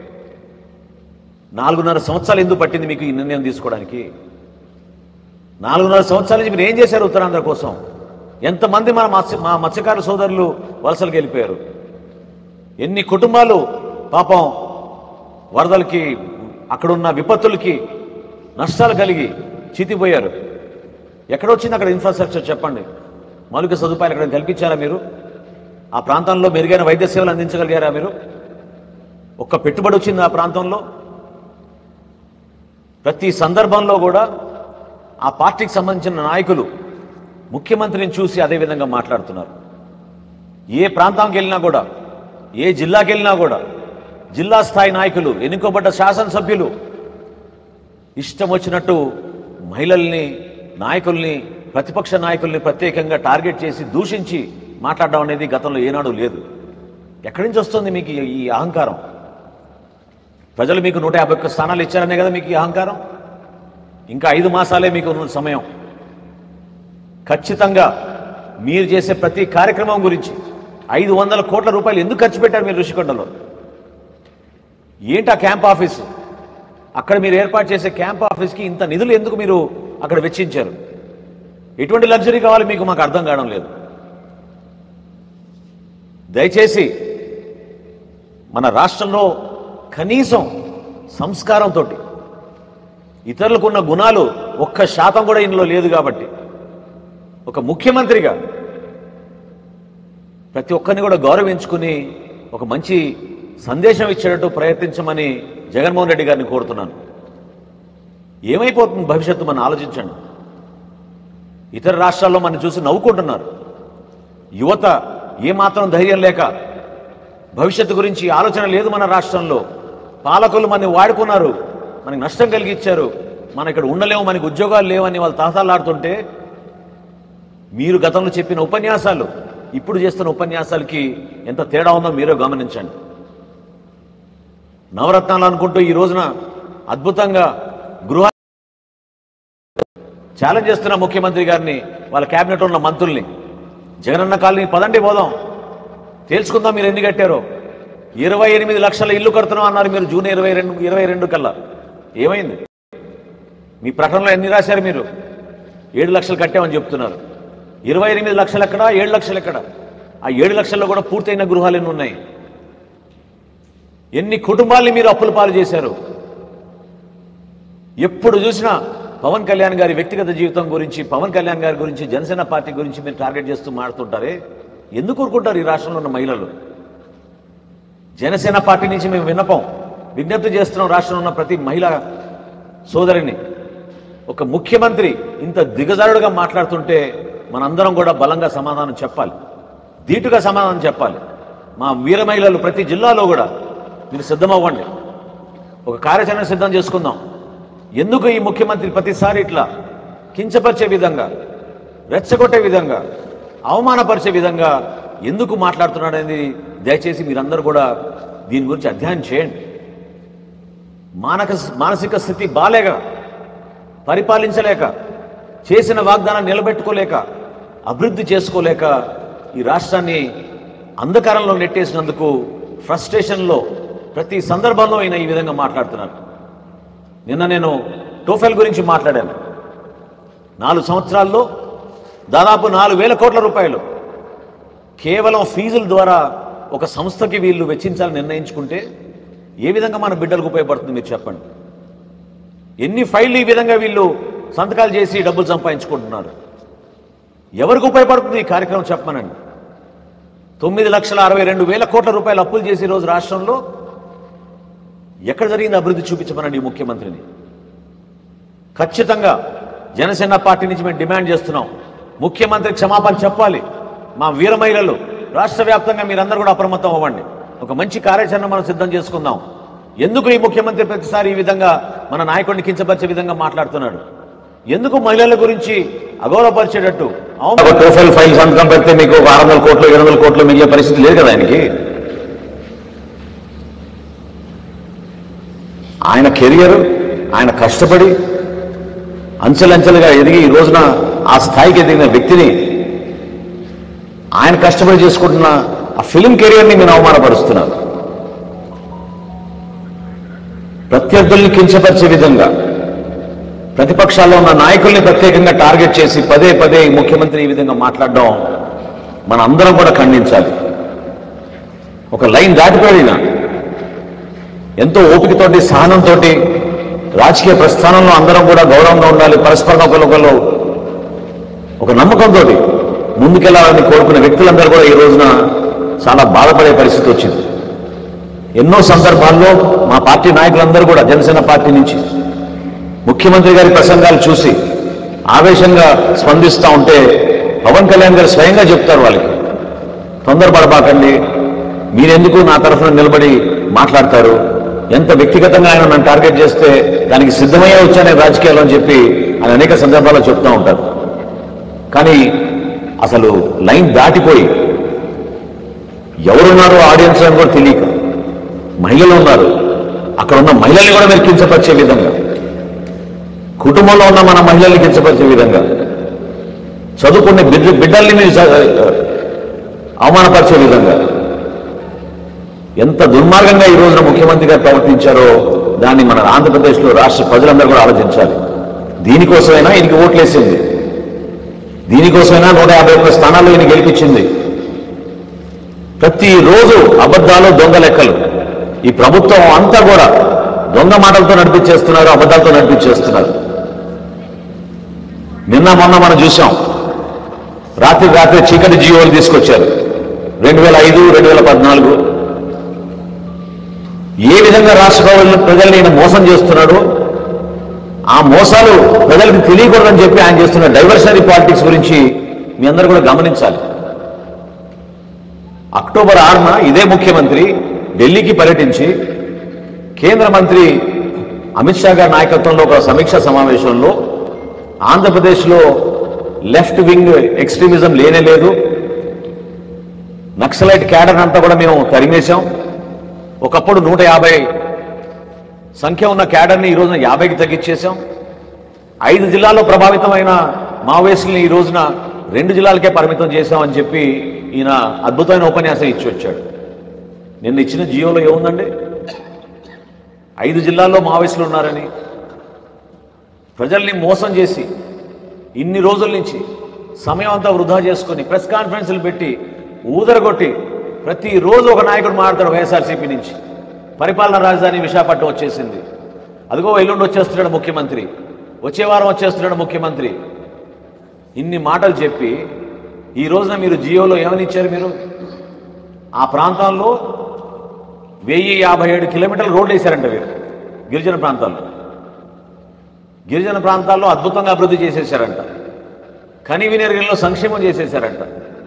4.5 సంవత్సరాలు ఎందుకు పట్టింది మీకు ఈ నిర్ణయం తీసుకోవడానికి? 4.5 సంవత్సరాల నుంచి మీరు ఏం చేశారు ఉత్తరాంధ్ర కోసం? ఎంతమంది మా మత్స్యకారుల సోదరులు వలసలకు వెళ్ళిపోయారు? ఎన్ని కుటుంబాలు పాపం వరదలకి, అక్కడున్న విపత్తులకి నష్టాలు కలిగి చితిపోయారు? ఎక్కడొచ్చింది అక్కడ ఇన్ఫ్రాస్ట్రక్చర్ చెప్పండి? మౌలిక సదుపాయాలు ఎక్కడ కల్పించారా మీరు? ఆ ప్రాంతంలో మెరుగైన వైద్య సేవలు అందించగలిగారా మీరు? ఒక్క పెట్టుబడి వచ్చింది ఆ ప్రాంతంలో? ప్రతి సందర్భంలో కూడా ఆ పార్టీకి సంబంధించిన నాయకులు ముఖ్యమంత్రిని చూసి అదే విధంగా మాట్లాడుతున్నారు. ఏ ప్రాంతానికి వెళ్ళినా కూడా, ఏ జిల్లాకి వెళ్ళినా కూడా జిల్లా స్థాయి నాయకులు, ఎన్నుకోబడ్డ శాసనసభ్యులు ఇష్టం వచ్చినట్టు మహిళల్ని, నాయకుల్ని, ప్రతిపక్ష నాయకుల్ని ప్రత్యేకంగా టార్గెట్ చేసి దూషించి మాట్లాడడం అనేది గతంలో ఏనాడు లేదు. ఎక్కడి నుంచి వస్తుంది మీకు ఈ అహంకారం? ప్రజలు మీకు 151 స్థానాలు ఇచ్చారనే కదా మీకు ఈ అహంకారం? ఇంకా 5 మాసాలే మీకు ఉన్న సమయం. ఖచ్చితంగా మీరు చేసే ప్రతి కార్యక్రమం గురించి 500 కోట్ల రూపాయలు ఎందుకు ఖర్చు పెట్టారు మీరు ఋషికొండలో? ఏంటి ఆ క్యాంప్ ఆఫీసు? అక్కడ మీరు ఏర్పాటు చేసే క్యాంప్ ఆఫీస్కి ఇంత నిధులు ఎందుకు మీరు అక్కడ వెచ్చించారు? ఎటువంటి లగ్జరీ కావాలి మీకు? మాకు అర్థం కావడం లేదు. దయచేసి మన రాష్ట్రంలో కనీసం సంస్కారంతో, ఇతరులకు ఉన్న గుణాలు 1% కూడా ఇందులో లేదు కాబట్టి ఒక ముఖ్యమంత్రిగా ప్రతి ఒక్కరిని కూడా గౌరవించుకుని ఒక మంచి సందేశం ఇచ్చేటట్టు ప్రయత్నించమని జగన్మోహన్ రెడ్డి గారిని కోరుతున్నాను. ఏమైపోతుంది భవిష్యత్తు మనం ఆలోచించండి. ఇతర రాష్ట్రాల్లో మనం చూసి నవ్వుకుంటున్నారు. యువత ఏమాత్రం ధైర్యం లేక, భవిష్యత్తు గురించి ఆలోచన లేదు మన రాష్ట్రంలో. పాలకులు మనని వాడుకున్నారు, మనకి నష్టం కలిగించారు, మనం ఇక్కడ ఉండలేము, మనకి ఉద్యోగాలు లేవని వాళ్ళు తాతాలాడుతుంటే మీరు గతంలో చెప్పిన ఉపన్యాసాలు ఇప్పుడు చేస్తున్న ఉపన్యాసాలకి ఎంత తేడా ఉందో మీరే గమనించండి. నవరత్నాలు అనుకుంటూ ఈ రోజున అద్భుతంగా గృహ ఛాలెంజ్ చేస్తున్న ముఖ్యమంత్రి గారిని, వాళ్ళ క్యాబినెట్ ఉన్న మంత్రుల్ని, జగనన్న కాలనీ పదండి పోదాం, తేల్చుకుందాం మీరు ఎన్ని కట్టారో. 28 లక్షల ఇల్లు కడుతున్నాం అన్నారు మీరు జూన్ 22 కల్లా. ఏమైంది? మీ ప్రకటనలో ఎన్ని రాశారు మీరు? 7 లక్షలు కట్టామని చెప్తున్నారు. 28 లక్షలు ఎక్కడ? 7 లక్షలు ఎక్కడ? ఆ 7 లక్షల్లో కూడా పూర్తయిన గృహాలు ఎన్ని ఉన్నాయి? ఎన్ని కుటుంబాల్ని మీరు అప్పుల పాలు చేశారు? ఎప్పుడు చూసినా పవన్ కళ్యాణ్ గారి వ్యక్తిగత జీవితం గురించి, పవన్ కళ్యాణ్ గారి గురించి, జనసేన పార్టీ గురించి మీరు టార్గెట్ చేస్తూ మాడుతుంటారే. ఎందుకు ఊరుకుంటారు ఈ రాష్ట్రంలో ఉన్న మహిళలు? జనసేన పార్టీ నుంచి మేము విన్నపం, విజ్ఞప్తి చేస్తున్నాం రాష్ట్రంలో ఉన్న ప్రతి మహిళా సోదరిని. ఒక ముఖ్యమంత్రి ఇంత దిగజారుడుగా మాట్లాడుతుంటే మనందరం కూడా బలంగా సమాధానం చెప్పాలి, ధీటుగా సమాధానం చెప్పాలి. మా వీర మహిళలు ప్రతి జిల్లాలో కూడా మీరు సిద్ధమవ్వండి, ఒక కార్యాచరణ సిద్ధం చేసుకుందాం. ఎందుకు ఈ ముఖ్యమంత్రి ప్రతిసారి ఇట్లా కించపరిచే విధంగా, రెచ్చగొట్టే విధంగా, అవమానపరిచే విధంగా ఎందుకు మాట్లాడుతున్నాడనేది దయచేసి మీరందరూ కూడా దీని గురించి అధ్యయనం చేయండి. మానసిక స్థితి బాలేక, పరిపాలించలేక, చేసిన వాగ్దానాన్ని నిలబెట్టుకోలేక, అభివృద్ధి చేసుకోలేక ఈ రాష్ట్రాన్ని అంధకారంలో నెట్టేసినందుకు ఫ్రస్ట్రేషన్లో ప్రతి సందర్భంలో ఆయన ఈ విధంగా మాట్లాడుతున్నారు. నిన్న నేను టోఫెల్ గురించి మాట్లాడాను. 4 సంవత్సరాల్లో దాదాపు 4,000 కోట్ల రూపాయలు కేవలం ఫీజుల ద్వారా ఒక సంస్థకి వీళ్ళు వెచ్చించాలని నిర్ణయించుకుంటే ఏ విధంగా మన బిడ్డలకు ఉపయోగపడుతుంది మీరు చెప్పండి. ఎన్ని ఫైళ్ళు ఈ విధంగా వీళ్ళు సంతకాలు చేసి డబ్బులు సంపాదించుకుంటున్నారు. ఎవరికి ఉపయోగపడుతుంది ఈ కార్యక్రమం చెప్పమనండి. 9,62,000 కోట్ల రూపాయలు అప్పులు చేసి ఈరోజు రాష్ట్రంలో ఎక్కడ జరిగింది అభివృద్ధి చూపించమనండి ఈ ముఖ్యమంత్రిని. ఖచ్చితంగా జనసేన పార్టీ నుంచి మేము డిమాండ్ చేస్తున్నాం, ముఖ్యమంత్రి క్షమాపణ చెప్పాలి. మా వీర మహిళలు రాష్ట్ర వ్యాప్తంగా మీరందరూ కూడా అప్రమత్తం అవ్వండి. ఒక మంచి కార్యాచరణ మనం సిద్ధం చేసుకుందాం. ఎందుకు ఈ ముఖ్యమంత్రి ప్రతిసారి ఈ విధంగా మన నాయకుడిని కించపరిచే విధంగా మాట్లాడుతున్నాడు? ఎందుకు మహిళల గురించి అగౌరవపరిచేటట్టు? టోఫెల్ ఫైల్ సంతకం పెడితే మీకు 600 కోట్లు 700 కోట్లు మిగిలే పరిస్థితి లేదు కదా ఆయనకి. ఆయన కెరియర్, ఆయన కష్టపడి అంచెలంచెలుగా ఎదిగి ఈ రోజున ఆ స్థాయికి ఎదిగిన వ్యక్తిని, ఆయన కష్టపడి చేసుకుంటున్న ఆ ఫిలిం కెరియర్ని మీరు అవమానపరుస్తున్నారు. ప్రత్యర్థుల్ని కించపరిచే విధంగా, ప్రతిపక్షాల్లో ఉన్న నాయకుల్ని ప్రత్యేకంగా టార్గెట్ చేసి పదే పదే ముఖ్యమంత్రి ఈ విధంగా మాట్లాడడం మన అందరం కూడా ఖండించాలి. ఒక లైన్ దాటిపోయిన ఎంతో ఓపికతోటి, సహనంతో రాజకీయ ప్రస్థానంలో అందరం కూడా గౌరవంగా ఉండాలి, పరస్పరం ఒకరికొకరు ఒక నమ్మకంతో ముందుకెళ్లాలని కోరుకునే వ్యక్తులందరూ కూడా ఈ రోజున చాలా బాధపడే పరిస్థితి వచ్చింది. ఎన్నో సందర్భాల్లో మా పార్టీ నాయకులందరూ కూడా జనసేన పార్టీ నుంచి ముఖ్యమంత్రి గారి ప్రసంగాలు చూసి ఆవేశంగా స్పందిస్తూ ఉంటే పవన్ కళ్యాణ్ గారు స్వయంగా చెప్తారు వాళ్ళకి, తొందరపడబాకండి, మీరెందుకు నా తరఫున నిలబడి మాట్లాడతారు, ఎంత వ్యక్తిగతంగా ఆయన నన్ను టార్గెట్ చేస్తే దానికి సిద్ధమయ్యే వచ్చానే రాజకీయాలు అని చెప్పి ఆయన అనేక సందర్భాల్లో చెప్తూ ఉంటారు. కానీ అసలు లైన్ దాటిపోయి ఎవరున్నారో ఆడియన్స్ అని కూడా తెలియక, మహిళలు ఉన్నారు, అక్కడ ఉన్న మహిళల్ని కూడా మీరు కించపరిచే విధంగా, కుటుంబంలో ఉన్న మన మహిళల్ని కించపరిచే విధంగా, చదువుకునే బిడ్డల్ని మీరు అవమానపరిచే విధంగా ఎంత దుర్మార్గంగా ఈ రోజున ముఖ్యమంత్రి గారు ప్రవర్తించారో దాన్ని మన ఆంధ్రప్రదేశ్లో రాష్ట్ర ప్రజలందరూ కూడా ఆలోచించాలి. దీనికోసమైనా ఈయనకి ఓట్లేసింది, దీనికోసమైనా 151 స్థానాల్లో ఈయన గెలిపించింది. ప్రతిరోజు అబద్ధాలు, దొంగ లెక్కలు. ఈ ప్రభుత్వం అంతా కూడా దొంగ మాటలతో నడిపించేస్తున్నారు, అబద్ధాలతో నడిపించేస్తున్నారు. నిన్న మొన్న మనం చూసాం, రాత్రి చీకటి జీవోలు తీసుకొచ్చారు. 2005, 2014 ఏ విధంగా రాష్ట్ర ప్రజల్ని ఈయన మోసం చేస్తున్నాడు, ఆ మోసాలు ప్రజలకు తెలియకూడదని చెప్పి ఆయన చేస్తున్న డైవర్షనరీ పాలిటిక్స్ గురించి మీ అందరూ కూడా గమనించాలి. అక్టోబర్ 6న ఇదే ముఖ్యమంత్రి ఢిల్లీకి పర్యటించి కేంద్ర మంత్రి అమిత్ షా గారి నాయకత్వంలో ఒక సమీక్షా సమావేశంలో ఆంధ్రప్రదేశ్లో లెఫ్ట్ వింగ్ ఎక్స్ట్రీమిజం లేనే లేదు, నక్సలైట్ క్యాడర్ అంతా కూడా మేము తరిమేశాం, ఒకప్పుడు 150 సంఖ్య ఉన్న క్యాడర్ని ఈ రోజున 50కి తగ్గించేశాం, 5 జిల్లాల్లో ప్రభావితమైన మావోయిస్టుల్ని ఈ రోజున 2 జిల్లాలకే పరిమితం చేశామని చెప్పి ఈయన అద్భుతమైన ఉపన్యాసం ఇచ్చి వచ్చాడు. నిన్న ఇచ్చిన జియోలో ఏముందండి? 5 జిల్లాల్లో మావోయిస్టులు ఉన్నారని ప్రజల్ని మోసం చేసి ఇన్ని రోజుల నుంచి సమయం అంతా వృధా చేసుకుని ప్రెస్ కాన్ఫరెన్స్లు పెట్టి ఊదరగొట్టి ప్రతిరోజు ఒక నాయకుడు మాట్లాడతాడు వైఎస్ఆర్సీపీ నుంచి. పరిపాలనా రాజధాని విశాఖపట్నం వచ్చేసింది, అదిగో ఎల్లుండి వచ్చేస్తున్నాడు ముఖ్యమంత్రి, వచ్చే వారం వచ్చేస్తున్నాడు ముఖ్యమంత్రి. ఇన్ని మాటలు చెప్పి ఈ రోజున మీరు జియోలో ఏమని ఇచ్చారు? మీరు ఆ ప్రాంతాల్లో 1057 కిలోమీటర్ల రోడ్లు వేశారంట వీరు గిరిజన ప్రాంతాల్లో. గిరిజన ప్రాంతాల్లో అద్భుతంగా అభివృద్ధి చేసేశారంట. కనివినెరుగల్లో సంక్షేమం చేసేశారంట.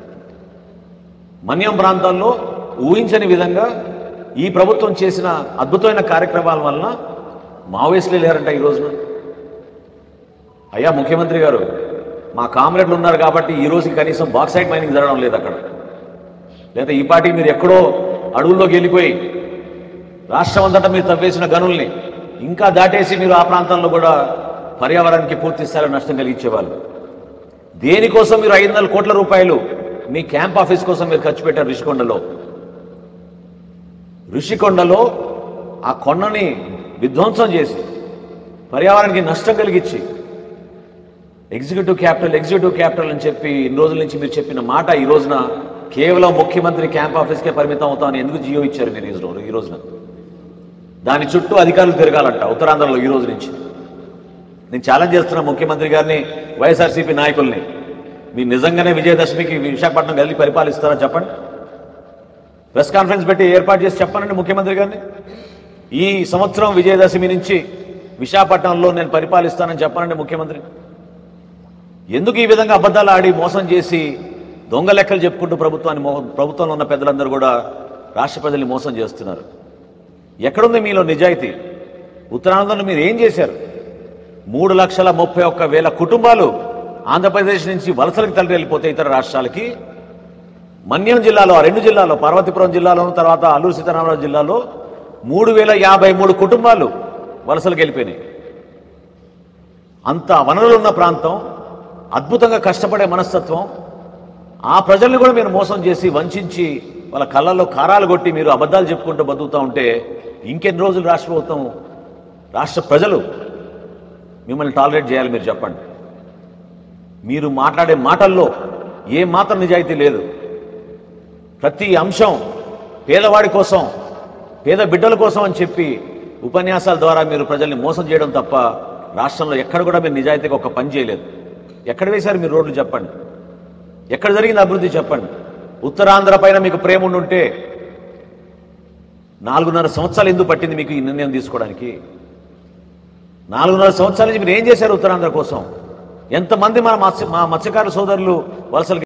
మన్యం ప్రాంతాల్లో ఊహించని విధంగా ఈ ప్రభుత్వం చేసిన అద్భుతమైన కార్యక్రమాల వలన మావోయిస్టులే లేరంట ఈ రోజున. అయ్యా ముఖ్యమంత్రి గారు, మా కామ్రేడ్లు ఉన్నారు కాబట్టి ఈ రోజుకి కనీసం బాక్సైట్ మైనింగ్ జరగడం లేదు అక్కడ. లేదా ఈ పార్టీ మీరు ఎక్కడో అడవుల్లోకి వెళ్ళిపోయి రాష్ట్రం అంతటా మీరు తవ్వేసిన గనుల్ని ఇంకా దాటేసి మీరు ఆ ప్రాంతంలో కూడా పర్యావరణానికి పూర్తి స్థాయిలో నష్టం కలిగించేవాళ్ళు. దేనికోసం మీరు 500 కోట్ల రూపాయలు మీ క్యాంప్ ఆఫీస్ కోసం మీరు ఖర్చు పెట్టారు ఋషికొండలో ఆ కొండని విధ్వంసం చేసి పర్యావరణానికి నష్టం కలిగించి ఎగ్జిక్యూటివ్ క్యాపిటల్ అని చెప్పి ఇన్ని రోజుల నుంచి మీరు చెప్పిన మాట ఈ రోజున కేవలం ముఖ్యమంత్రి క్యాంప్ ఆఫీస్కే పరిమితం అవుతామని ఎందుకు జియో ఇచ్చారు మీరు ఈ రోజున? దాని చుట్టూ అధికారులు తిరగాలంట ఉత్తరాంధ్రలో ఈ రోజు నుంచి. నేను ఛాలెంజ్ చేస్తున్నా ముఖ్యమంత్రి గారిని, వైఎస్ఆర్సీపీ నాయకుల్ని, మీరు నిజంగానే విజయదశమికి విశాఖపట్నం వెళ్ళి పరిపాలిస్తారా చెప్పండి. ప్రెస్ కాన్ఫరెన్స్ పెట్టి ఏర్పాటు చేసి చెప్పనండి ముఖ్యమంత్రి గారిని. ఈ సంవత్సరం విజయదశమి నుంచి విశాఖపట్నంలో నేను పరిపాలిస్తానని చెప్పనండి ముఖ్యమంత్రి. ఎందుకు ఈ విధంగా అబద్ధాలు ఆడి మోసం చేసి దొంగ లెక్కలు చెప్పుకుంటూ ప్రభుత్వంలో ఉన్న పెద్దలందరూ కూడా రాష్ట్ర ప్రజల్ని మోసం చేస్తున్నారు? ఎక్కడుంది మీలో నిజాయితీ? ఉత్తరాంధ్రలో మీరు ఏం చేశారు? 3,31,000 కుటుంబాలు ఆంధ్రప్రదేశ్ నుంచి వలసలకు తరలి వెళ్ళిపోతే ఇతర రాష్ట్రాలకి. మన్యం జిల్లాలో, ఆ 2 జిల్లాలో, పార్వతీపురం జిల్లాలోను తర్వాత అల్లూరు సీతారామరాజు జిల్లాలో 3,053 కుటుంబాలు వలసలకు వెళ్ళిపోయినాయి. అంత వనరులు ఉన్న ప్రాంతం, అద్భుతంగా కష్టపడే మనస్తత్వం, ఆ ప్రజల్ని కూడా మీరు మోసం చేసి వంచి వాళ్ళ కళ్ళల్లో కారాలు కొట్టి మీరు అబద్ధాలు చెప్పుకుంటూ బతుకుతూ ఉంటే ఇంకెన్ని రోజులు రాష్ట్ర ప్రభుత్వం, రాష్ట్ర ప్రజలు మిమ్మల్ని టాలరేట్ చేయాలి? మీరు చెప్పండి. మీరు మాట్లాడే మాటల్లో ఏ మాత్రం నిజాయితీ లేదు. ప్రతి అంశం పేదవాడి కోసం, పేద బిడ్డల కోసం అని చెప్పి ఉపన్యాసాల ద్వారా మీరు ప్రజల్ని మోసం చేయడం తప్ప రాష్ట్రంలో ఎక్కడ కూడా మీరు నిజాయితీగా ఒక పని చేయలేదు. ఎక్కడ వేశారు మీరు రోడ్లు చెప్పండి? ఎక్కడ జరిగింది అభివృద్ధి చెప్పండి? ఉత్తరాంధ్ర పైన మీకు ప్రేమ ఉండుంటే 4.5 సంవత్సరాలు ఎందుకు పట్టింది మీకు ఈ నిర్ణయం తీసుకోవడానికి? 4.5 సంవత్సరాల నుంచి మీరు ఏం చేశారు ఉత్తరాంధ్ర కోసం? ఎంతమంది మా మత్స్యకార సోదరులు వలసలు